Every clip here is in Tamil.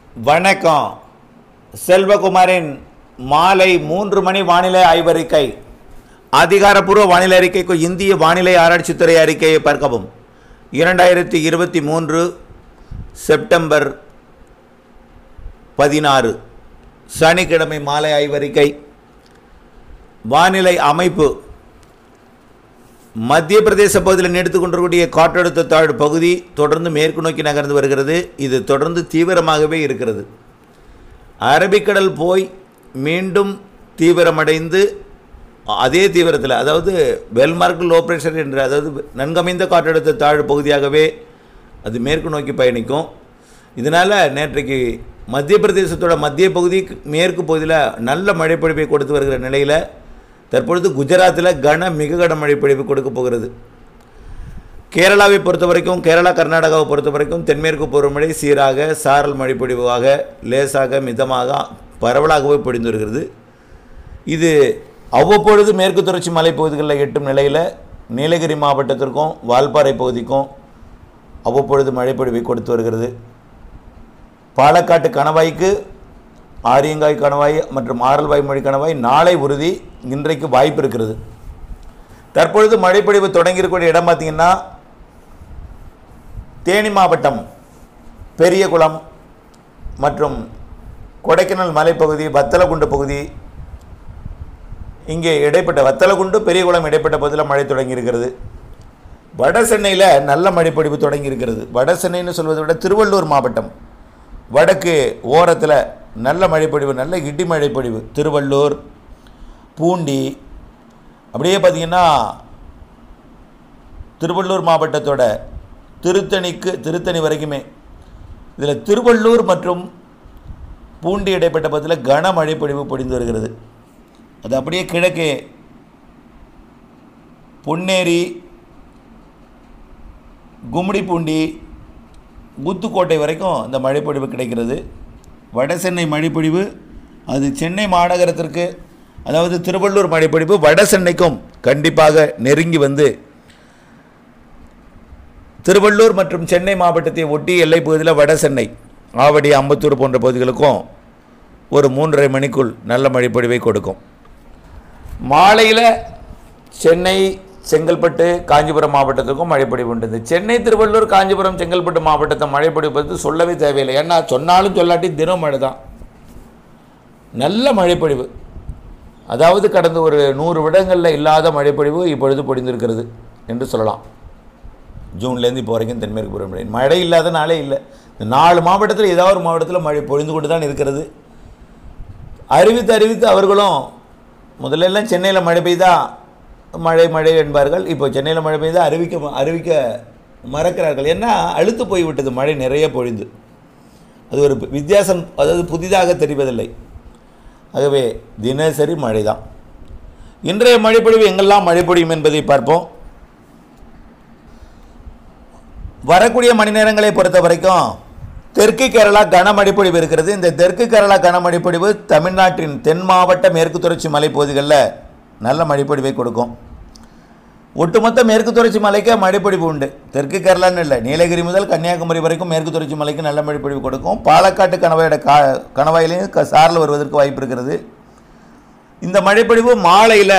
வணக்கம். செல்வகுமாரின் மாலை 3 மணி வானிலை ஆய்வறிக்கை. அதிகாரப்பூர்வ வானிலை அறிக்கைக்கு இந்திய வானிலை ஆராய்ச்சித்துறை அறிக்கையை பார்க்கவும். 2023 செப்டம்பர் 16 சனிக்கிழமை மாலை ஆய்வறிக்கை. வானிலை அமைப்பு. மத்திய பிரதேச பகுதியில் நீடித்துக் கொண்டிருக்கூடிய காற்றழுத்த தாழ்வு பகுதி தொடர்ந்து மேற்கு நோக்கி நகர்ந்து வருகிறது. இது தொடர்ந்து தீவிரமாகவே இருக்கிறது. அரபிக்கடல் போய் மீண்டும் தீவிரமடைந்து அதே தீவிரத்தில், அதாவது வெல்மார்க் லோ ப்ரெஷர் என்ற, அதாவது நன்கமைந்த காற்றழுத்த தாழ்வு பகுதியாகவே அது மேற்கு நோக்கி பயணிக்கும். இதனால் நேற்றைக்கு மத்திய பிரதேசத்தோட மத்திய பகுதி மேற்கு பகுதியில் நல்ல மழைப்பொழிவை கொடுத்து வருகிற நிலையில் தற்பொழுது குஜராத்தில் மிக கன மழைப்பொழிவு கொடுக்க போகிறது. கேரளாவை பொறுத்த வரைக்கும், கேரளா கர்நாடகாவை பொறுத்த வரைக்கும் தென்மேற்கு பருவமழை சீராக சாரல் மழைப்பொழிவாக லேசாக மிதமாக பரவலாகவே பொழிந்து வருகிறது. இது அவ்வப்பொழுது மேற்கு தொடர்ச்சி மலைப்பகுதிகளில் எட்டும் நிலையில் நீலகிரி மாவட்டத்திற்கும் வால்பாறை பகுதிக்கும் அவ்வப்பொழுது மழைப்பொழிவை கொடுத்து வருகிறது. பாலக்காட்டு கணவாய்க்கு ஆரியங்காய் கணவாய் மற்றும் ஆரல்வாய் மொழி கணவாய் நாளை உறுதி, இன்றைக்கு வாய்ப்பு இருக்கிறது. தற்பொழுது மழைப்பொழிவு தொடங்கியிருக்கூடிய இடம் பார்த்திங்கன்னா தேனி மாவட்டம் பெரியகுளம் மற்றும் கொடைக்கானல் மலைப்பகுதி, வத்தலகுண்டு பகுதி. இங்கே இடைப்பட்ட வத்தலகுண்டு பெரியகுளம் இடைப்பட்ட பகுதியில் மழை தொடங்கியிருக்கிறது. வட சென்னையில் நல்ல மழைப்பொழிவு தொடங்கியிருக்கிறது. வட சென்னைன்னு சொல்வதை விட திருவள்ளூர் மாவட்டம் வடக்கு ஓரத்தில் நல்ல மழைப்பொழிவு, நல்ல இடி மழைப்பொழிவு. திருவள்ளூர், பூண்டி, அப்படியே பார்த்திங்கன்னா திருவள்ளூர் மாவட்டத்தோட திருத்தணி வரைக்குமே. இதில் திருவள்ளூர் மற்றும் பூண்டி இடைப்பட்ட பகுதியில் கன மழைப்பொழிவு பொழிந்து வருகிறது. அது அப்படியே கிழக்கே பொன்னேரி, கும்மிடிப்பூண்டி, ஊத்துக்கோட்டை வரைக்கும் இந்த மழைப்பொழிவு கிடைக்கிறது. வட சென்னை மழைப்பொழிவு அது சென்னை மாநகரத்திற்கு, அதாவது திருவள்ளூர் மழைப்பொழிவு வட சென்னைக்கும் கண்டிப்பாக நெருங்கி வந்து திருவள்ளூர் மற்றும் சென்னை மாவட்டத்தை ஒட்டி எல்லை பகுதியில் வட சென்னை, ஆவடி, அம்பத்தூர் போன்ற பகுதிகளுக்கும் ஒரு 3:30 மணிக்குள் நல்ல மழைப்பொழிவை கொடுக்கும். மாலையில் சென்னை, செங்கல்பட்டு, காஞ்சிபுரம் மாவட்டத்துக்கும் மழைப்பொழிவு உண்டு. சென்னை, திருவள்ளூர், காஞ்சிபுரம், செங்கல்பட்டு மாவட்டத்தை மழைப்பொழிவு பற்றி சொல்லவே தேவையில்லை. ஏன்னா சொன்னாலும் சொல்லாட்டி தினம் மழை தான். நல்ல மழைப்பொழிவு, அதாவது கடந்த ஒரு 100 வருடங்களில் இல்லாத மழைப்பொழிவு இப்பொழுது பொழிந்திருக்கிறது என்று சொல்லலாம். ஜூன்லேருந்து இப்போ வரைக்கும் தென்மேற்கு பருவமழை மழை இல்லாத நாளே இல்லை. இந்த 4 மாவட்டத்தில் ஏதாவது ஒரு மாவட்டத்தில் மழை பொழிந்து கொண்டு தான் இருக்கிறது. அறிவித்து அவர்களும் முதல்லலாம் சென்னையில் மழை பெய்தா மழை என்பார்கள். இப்போ சென்னையில் மழை பெய்தால் அறிவிக்க மறக்கிறார்கள். ஏன்னா அழுத்து போய்விட்டது மழை நிறைய பொழிந்து. அது ஒரு வித்தியாசம், அதாவது புதிதாக தெரிவதில்லை. ஆகவே தினசரி மழை தான். இன்றைய மழைப்பொழிவு எங்கெல்லாம் மழை பொழியும் என்பதை பார்ப்போம். வரக்கூடிய மணி நேரங்களை பொறுத்த வரைக்கும் தெற்கு கேரளா கனமழைப்பொழிவு இருக்கிறது. இந்த தெற்கு கேரளா கனமழைப்பொழிவு தமிழ்நாட்டின் தென் மாவட்ட மேற்கு தொடர்ச்சி மலைப்பகுதிகளில் நல்ல மழைப்பொழிவை கொடுக்கும். ஒட்டுமொத்த மேற்கு தொடர்ச்சி மலைக்கு மழைப்பொழிவு உண்டு. தெற்கு கேரளான்னு இல்லை, நீலகிரி முதல் கன்னியாகுமரி வரைக்கும் மேற்கு தொடர்ச்சி மலைக்கு நல்ல மழைப்பொழிவு கொடுக்கும். பாலக்காட்டு கணவாயிலையும் சாரல் வருவதற்கு வாய்ப்பு இருக்கிறது. இந்த மழைப்பொழிவு மாலையில்,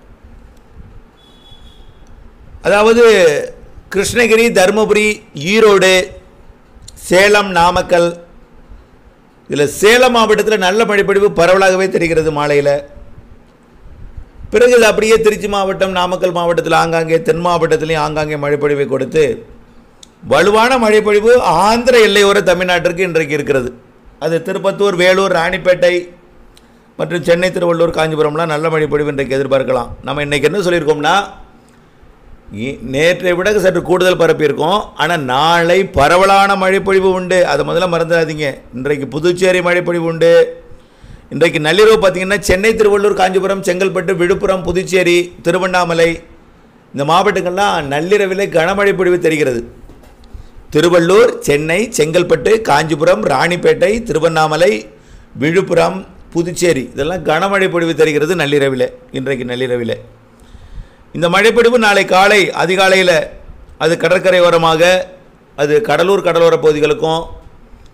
அதாவது கிருஷ்ணகிரி, தருமபுரி, ஈரோடு, சேலம், நாமக்கல், இதில் சேலம் மாவட்டத்தில் நல்ல மழைப்பொழிவு பரவலாகவே தெரிகிறது மாலையில். பிறகு இது அப்படியே திருச்சி மாவட்டம், நாமக்கல் மாவட்டத்தில் ஆங்காங்கே, தென் மாவட்டத்திலையும் ஆங்காங்கே மழைப்பொழிவை கொடுத்து வலுவான மழைப்பொழிவு ஆந்திர எல்லையோர தமிழ்நாட்டிற்கு இன்றைக்கு இருக்கிறது. அது திருப்பத்தூர், வேலூர், ராணிப்பேட்டை மற்றும் சென்னை, திருவள்ளூர், காஞ்சிபுரம்லாம் நல்ல மழைப்பொழிவு இன்றைக்கு எதிர்பார்க்கலாம். நம்ம இன்றைக்கி என்ன சொல்லியிருக்கோம்னா, நேற்றை விட சற்று கூடுதல் பரப்பியிருக்கோம். ஆனால் நாளை பரவலான மழைப்பொழிவு உண்டு, அதை முதல்ல மறந்துடாதீங்க. இன்றைக்கு புதுச்சேரி மழைப்பொழிவு உண்டு. இன்றைக்கு நள்ளிரவு பார்த்திங்கன்னா சென்னை, திருவள்ளூர், காஞ்சிபுரம், செங்கல்பட்டு, விழுப்புரம், புதுச்சேரி, திருவண்ணாமலை இந்த மாவட்டங்கள்லாம் நள்ளிரவில் கனமழை பொழிவு தெரிகிறது. திருவள்ளூர், சென்னை, செங்கல்பட்டு, காஞ்சிபுரம், ராணிப்பேட்டை, திருவண்ணாமலை, விழுப்புரம், புதுச்சேரி இதெல்லாம் கனமழை பொழிவு தெரிகிறது நள்ளிரவில். இன்றைக்கு நள்ளிரவில் இந்த மழைப்பொழிவு நாளை காலை அதிகாலையில் அது கடற்கரை ஓரமாக, அது கடலூர் கடலோர பகுதிகளுக்கும்,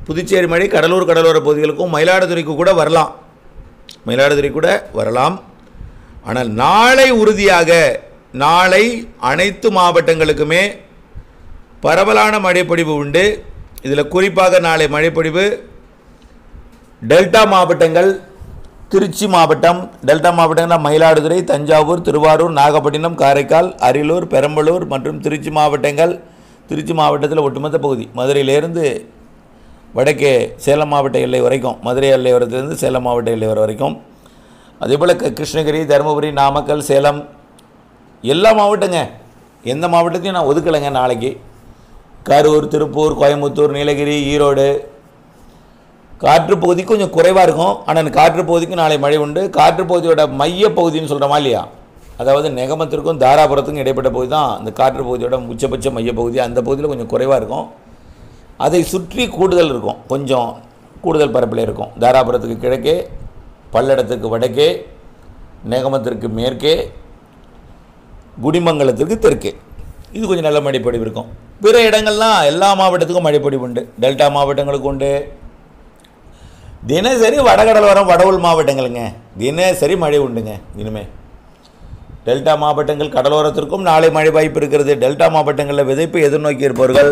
புதுச்சேரி மழை கடலூர் கடலோர பகுதிகளுக்கும் மயிலாடுதுறைக்கு கூட வரலாம், மயிலாடுதுறை கூட வரலாம். ஆனால் நாளை உறுதியாக நாளை அனைத்து மாவட்டங்களுக்குமே பரவலான மழைப்பொழிவு உண்டு. இதில் குறிப்பாக நாளை மழைப்பொழிவு டெல்டா மாவட்டங்கள், திருச்சி மாவட்டம், டெல்டா மாவட்டங்கள் மயிலாடுதுறை, தஞ்சாவூர், திருவாரூர், நாகப்பட்டினம், காரைக்கால், அரியலூர், பெரம்பலூர் மற்றும் திருச்சி மாவட்டங்கள். திருச்சி மாவட்டத்தில் ஒட்டுமொத்த பகுதி மதுரையிலேருந்து வடக்கே சேலம் மாவட்ட எல்லை வரைக்கும், மதுரை எல்லையோரத்திலிருந்து சேலம் மாவட்ட எல்லை வரைக்கும், அதேபோல் கிருஷ்ணகிரி, தருமபுரி, நாமக்கல், சேலம் எல்லா மாவட்டங்க, எந்த மாவட்டத்தையும் நான் ஒதுக்கலைங்க. நாளைக்கு கரூர், திருப்பூர், கோயம்புத்தூர், நீலகிரி, ஈரோடு காற்று பகுதி கொஞ்சம் குறைவாக இருக்கும். ஆனால் காற்று பகுதிக்கு நாளை மழை உண்டு. காற்று பகுதியோட மைய பகுதின்னு சொல்கிறோமா இல்லையா, அதாவது நெகமத்திற்கும் தாராபுரத்துக்கும் இடைப்பட்ட பகுதி தான் அந்த காற்று பகுதியோட உச்சபட்ச மைய பகுதி. அந்த பகுதியில் கொஞ்சம் குறைவாக இருக்கும். அதை சுற்றி கூடுதல் இருக்கும், கொஞ்சம் கூடுதல் பரப்பில் இருக்கும். தாராபுரத்துக்கு கிழக்கே, பல்லடத்துக்கு வடக்கே, நெகமத்திற்கு மேற்கே, குடிமங்கலத்திற்கு தெற்கே இது கொஞ்சம் நல்ல மழைப்பொழிவு இருக்கும். பிற இடங்கள்லாம் எல்லா மாவட்டத்துக்கும் மழைப்பொழிவு உண்டு. டெல்டா மாவட்டங்களுக்கு உண்டு. தினசரி வடகடலோரம் வடவுள் மாவட்டங்களுங்க தினசரி மழை உண்டுங்க. இனிமேல் டெல்டா மாவட்டங்கள் கடலோரத்திற்கும் நாளை மழை வாய்ப்பு இருக்கிறது. டெல்டா மாவட்டங்களில் விதைப்பு எதிர்நோக்கி இருப்பவர்கள்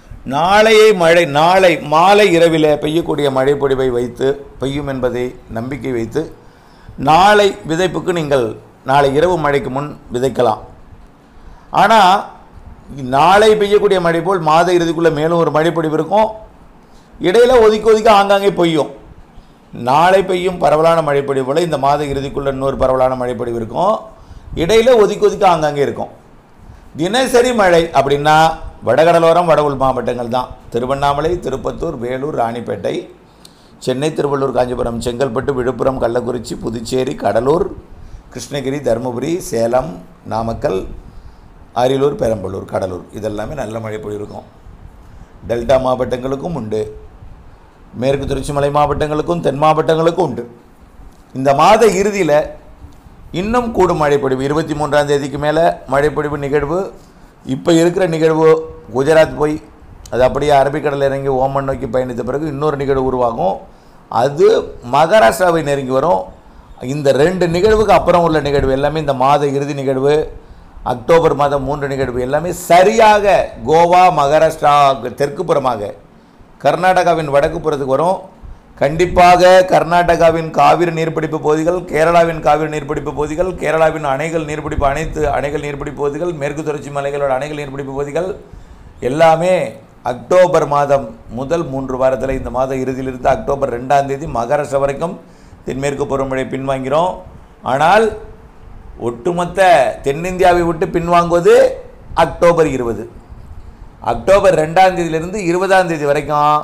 நாளை மாலை இரவில் பெய்யக்கூடிய மழைப்பொழிவை வைத்து பெய்யும் என்பதை நம்பிக்கை வைத்து நாளை விதைப்புக்கு நீங்கள் நாளை இரவு மழைக்கு முன் விதைக்கலாம். ஆனால் நாளை பெய்யக்கூடிய மழை போல் மாத இறுதிக்குள்ளே மேலும் ஒரு மழைப்பொழிவு இருக்கும். இடையில் ஒதுக்கி ஆங்காங்கே பெய்யும். நாளை பெய்யும் பரவலான மழைப்பொழிவு போல் இந்த மாத இறுதிக்குள்ளே இன்னொரு பரவலான மழைப்பொழிவு இருக்கும். இடையில் ஒதுக்கி ஆங்காங்கே இருக்கும். தினசரி மழை அப்படின்னா வடகடலோரம் வடவுள் மாவட்டங்கள் தான். திருவண்ணாமலை, திருப்பத்தூர், வேலூர், ராணிப்பேட்டை, சென்னை, திருவள்ளூர், காஞ்சிபுரம், செங்கல்பட்டு, விழுப்புரம், கள்ளக்குறிச்சி, புதுச்சேரி, கடலூர், கிருஷ்ணகிரி, தருமபுரி, சேலம், நாமக்கல், அரியலூர், பெரம்பலூர், கடலூர் இதெல்லாமே நல்ல மழைப்பொழிவு இருக்கும். டெல்டா மாவட்டங்களுக்கும் உண்டு. மேற்கு தொடர்ச்சி மலை மாவட்டங்களுக்கும் தென் மாவட்டங்களுக்கும் உண்டு. இந்த மாத இறுதியில் இன்னும் கூடும் மழைப்பொழிவு. 23ஆம் தேதிக்கு மேலே மழைப்பொழிவு நிகழ்வு. இப்போ இருக்கிற நிகழ்வு குஜராத் போய் அது அப்படியே அரபிக்கடலில் இறங்கி ஓமன் நோக்கி பயணித்த பிறகு இன்னொரு நிகழ்வு உருவாகும். அது மகாராஷ்டிராவை நெருங்கி வரும். இந்த 2 நிகழ்வுக்கு அப்புறம் உள்ள நிகழ்வு எல்லாமே இந்த மாத இறுதி நிகழ்வு, அக்டோபர் மாதம் 3 நிகழ்வு எல்லாமே சரியாக கோவா, மகாராஷ்டிரா தெற்கு புறமாக கர்நாடகாவின் வடக்கு புறத்துக்கு வரும். கண்டிப்பாக கர்நாடகாவின் காவிரி நீர்பிடிப்பு பகுதிகள், கேரளாவின் காவிரி நீர்பிடிப்பு பகுதிகள், கேரளாவின் அணைகள் நீர்பிடிப்பு அனைத்து அணைகள் நீர்பிடிப்பு பகுதிகள், மேற்கு தொடர்ச்சி மலைகளோட அணைகள் நீர்பிடிப்பு பகுதிகள் எல்லாமே அக்டோபர் மாதம் முதல் 3 வாரத்தில் இந்த மாத இறுதியிலிருந்து அக்டோபர் 2ஆம் தேதி மகாராஷ்டிரா வரைக்கும் தென்மேற்கு பருவமழை பின்வாங்கிறோம். ஆனால் ஒட்டுமொத்த தென்னிந்தியாவை விட்டு பின்வாங்குவது அக்டோபர் 20. அக்டோபர் 2ஆம் தேதியிலிருந்து 20ஆம் தேதி வரைக்கும்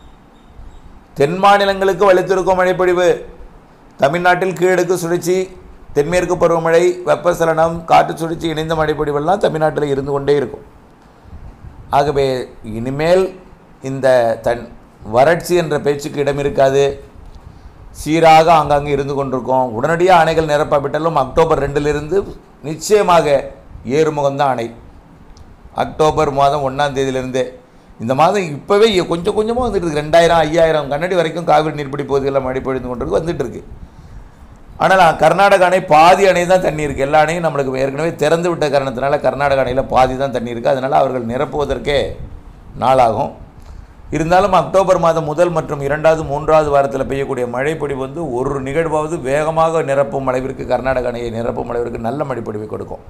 தென் மாநிலங்களுக்கு வலுத்திருக்கும் மழைப்பொழிவு. தமிழ்நாட்டில் கீழடுக்கு சுழற்சி, தென்மேற்கு பருவமழை, வெப்பசலனம், காற்று சுழற்சி இணைந்த மழைப்பொழிவெல்லாம் தமிழ்நாட்டில் இருந்து கொண்டே இருக்கும். ஆகவே இனிமேல் இந்த வறட்சி என்ற பேச்சுக்கு இடம் இருக்காது. சீராக ஆங்காங்கே இருந்து கொண்டிருக்கும். உடனடியாக அணைகள் நிரப்பப்பட்டாலும் அக்டோபர் 2லிருந்து நிச்சயமாக ஏறுமுகம்தான் அணை. அக்டோபர் மாதம் 1ஆம் தேதியிலிருந்தே இந்த மாதம் இப்போவே கொஞ்சம் கொஞ்சமாக வந்துட்டு இருக்கு. 2000, 5000 கண்ணடி வரைக்கும் காவிரி நீர்பிடி பகுதிகளில் மழை பொழிந்து கொண்டிருக்கு, வந்துட்டு இருக்கு. ஆனால் கர்நாடக அணை பாதி அணை தான் தண்ணி இருக்குது. எல்லா அணையும் நம்மளுக்கு ஏற்கனவே திறந்து விட்ட காரணத்தினால கர்நாடக அணையில் பாதி தான் தண்ணி இருக்குது. அதனால் அவர்கள் நிரப்புவதற்கே நாளாகும். இருந்தாலும் அக்டோபர் மாதம் முதல் மற்றும் 2வது 3வது வாரத்தில் பெய்யக்கூடிய மழைப்பொழிவு வந்து ஒரு நிகழ்வாவது வேகமாக நிரப்பும் அளவிற்கு, கர்நாடக அணையை நிரப்பும் அளவிற்கு நல்ல மழைப்பொழிவை கொடுக்கும்.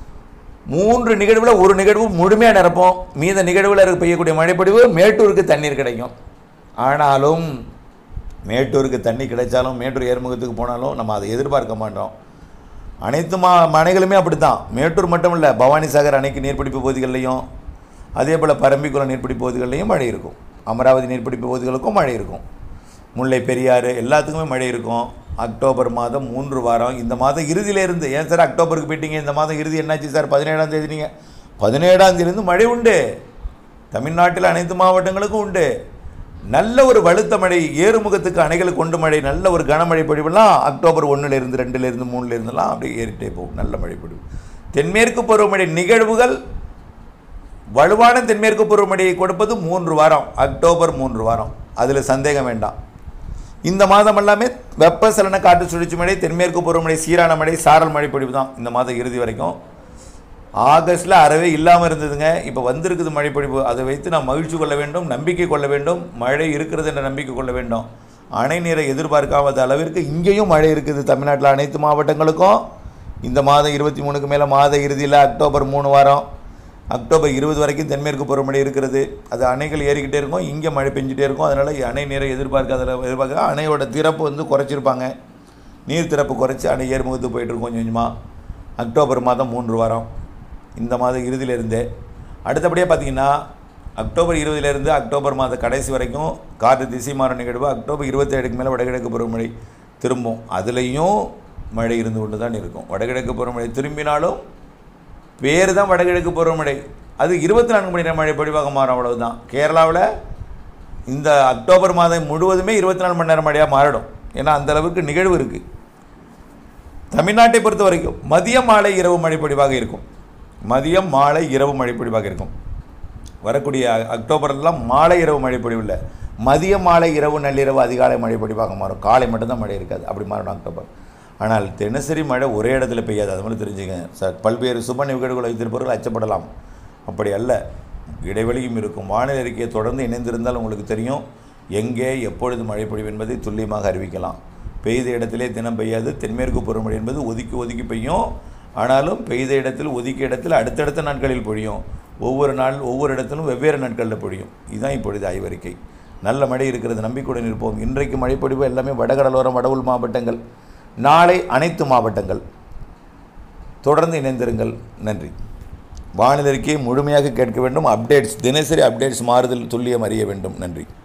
3 நிகழ்வில் ஒரு நிகழ்வு முழுமையாக நிரப்போம். மீத நிகழ்வில் பெய்யக்கூடிய மழைப்பொழிவு மேட்டூருக்கு தண்ணீர் கிடைக்கும். ஆனாலும் மேட்டூருக்கு தண்ணி கிடைச்சாலும், மேட்டூர் ஏர்முகத்துக்கு போனாலும் நம்ம அதை எதிர்பார்க்க மாட்டோம். அனைத்து அணைகளுமே அப்படி தான். மேட்டூர் மட்டும் இல்லை, பவானிசாகர் அணைக்கு நீர்பிடிப்பு பகுதிகளிலையும், அதே போல் பரம்பிக்குளம் நீர்பிடிப்பு பகுதிகளிலையும் மழை இருக்கும். அமராவதி நீர்பிடிப்பு பகுதிகளுக்கும் மழை இருக்கும். முல்லை பெரியாறு எல்லாத்துக்குமே மழை இருக்கும். அக்டோபர் மாதம் 3 வாரம் இந்த மாதம் இறுதியிலேருந்து. ஏன் சார் அக்டோபருக்கு போயிட்டீங்க, இந்த மாதம் இறுதி என்னாச்சு சார்? 17ஆம் தேதி. நீங்கள் 17ஆம் தேதியிலேருந்து மழை உண்டு. தமிழ்நாட்டில் அனைத்து மாவட்டங்களுக்கும் உண்டு. நல்ல ஒரு வலுத்த மழை, ஏறுமுகத்துக்கு அணைகளுக்கு கொண்டு மழை, நல்ல ஒரு கனமழை பொழிவுலாம் அக்டோபர் 1லேருந்து 2லேருந்து 3லேருந்துலாம் அப்படியே ஏறிட்டே போகும். நல்ல மழை பொழிவு. தென்மேற்கு பருவமழை நிகழ்வுகள் வலுவான தென்மேற்கு பருவமழையை கொடுப்பது 3 வாரம், அக்டோபர் 3 வாரம். அதில் சந்தேகம் வேண்டாம். இந்த மாதம் எல்லாமே வெப்பசலன காற்று சுழற்சி மழை, தென்மேற்கு பருவமழை, சீரான மழை, சாரல் மழை பொழிவு தான் இந்த மாதம் இறுதி வரைக்கும். ஆகஸ்ட்டில் அறவே இல்லாமல் இருந்ததுங்க, இப்போ வந்திருக்குது மழைப்பொழிவு. அதை வைத்து நாம் மகிழ்ச்சி கொள்ள வேண்டும், நம்பிக்கை கொள்ள வேண்டும். மழை இருக்கிறது என்ற நம்பிக்கை கொள்ள வேண்டும். அணை நீரை எதிர்பார்க்காத அளவிற்கு இங்கேயும் மழை இருக்குது. தமிழ்நாட்டில் அனைத்து மாவட்டங்களுக்கும் இந்த மாதம் 23க்கு மேலே மாத இறுதியில் அக்டோபர் 3 வாரம், அக்டோபர் 20 வரைக்கும் தென்மேற்கு பருவமழை இருக்கிறது. அது அணைகள் ஏறிக்கிட்டே இருக்கும், இங்கே மழை பெஞ்சிட்டே இருக்கும். அதனால் அணை நீரை எதிர்பார்க்க அணையோட திறப்பு வந்து குறைச்சிருப்பாங்க. நீர் திறப்பு குறைச்சி அணை ஏறுமுகத்து போயிட்டுருக்கும் கொஞ்சம் கொஞ்சமாக. அக்டோபர் மாதம் 3 வாரம் இந்த மாதம் இறுதியிலிருந்தே. அடுத்தபடியாக பார்த்திங்கன்னா அக்டோபர் 20லேருந்து அக்டோபர் மாத கடைசி வரைக்கும் காற்று திசை மாறும் நிகழ்வு. அக்டோபர் 27க்கு மேலே வடகிழக்கு பருவமழை திரும்பும். அதுலேயும் மழை இருந்து கொண்டு தான் இருக்கும். வடகிழக்கு பருவமழை திரும்பினாலும் பேர் தான் வடகிழக்கு பருவமழை, அது 24 மணி நேரம் மழை பொழிவாக மாறும், அவ்வளவுதான். கேரளாவில் இந்த அக்டோபர் மாதம் முழுவதுமே 24 மணி நேரம் மழையாக மாறிடும். ஏன்னா அந்தளவுக்கு நிகழ்வு இருக்குது. தமிழ்நாட்டை பொறுத்த வரைக்கும் மதியம் மாலை இரவு மழை பொழிவாக இருக்கும். மதியம் மாலை இரவு மழை பொழிவாக இருக்கும். வரக்கூடிய அக்டோபர்லாம் மாலை இரவு மழை பொழிவு இல்லை, மதியம் மாலை இரவு நள்ளிரவு அதிகாலை மழை பொழிவாக மாறும். காலை மட்டும்தான் மழை இருக்காது, அப்படி மாறணும் அக்டோபர். ஆனால் தினசரி மழை ஒரே இடத்துல பெய்யாது, அது மாதிரி தெரிஞ்சுங்க சார். பல்வேறு சுப நிகழ்வுகளை வைத்திருப்பவர்கள் அச்சப்படலாம், அப்படி அல்ல. இடைவெளியும் இருக்கும். வானிலை அறிக்கையை தொடர்ந்து இணைந்திருந்தால் உங்களுக்கு தெரியும் எங்கே எப்பொழுது மழை பொழிவு என்பதை துல்லியமாக அறிவிக்கலாம். பெய்த இடத்திலே தினம் பெய்யாது. தென்மேற்கு பருவமழை என்பது ஒதுக்கி ஒதுக்கி பெய்யும். ஆனாலும் பெய்த இடத்தில் ஒதுக்கிய இடத்தில் அடுத்தடுத்த நாட்களில் பொழியும். ஒவ்வொரு நாள் ஒவ்வொரு இடத்திலும் வெவ்வேறு நாட்களில் பொழியும். இதுதான் இப்பொழுது ஆய்வறிக்கை. நல்ல மழை இருக்கிறது, நம்பிக்கையுடன் இருப்போம். இன்றைக்கு மழைப்பொழிவு எல்லாமே வடகடலோரம் வட உள் மாவட்டங்கள், நாளை அனைத்து மாவட்டங்கள். தொடர்ந்து இணைந்திருங்கள். நன்றி. வானிலை அறிக்கையை முழுமையாக கேட்க வேண்டும். அப்டேட்ஸ், தினசரி அப்டேட்ஸ், மாறுதல் துல்லியம் அறிய வேண்டும். நன்றி.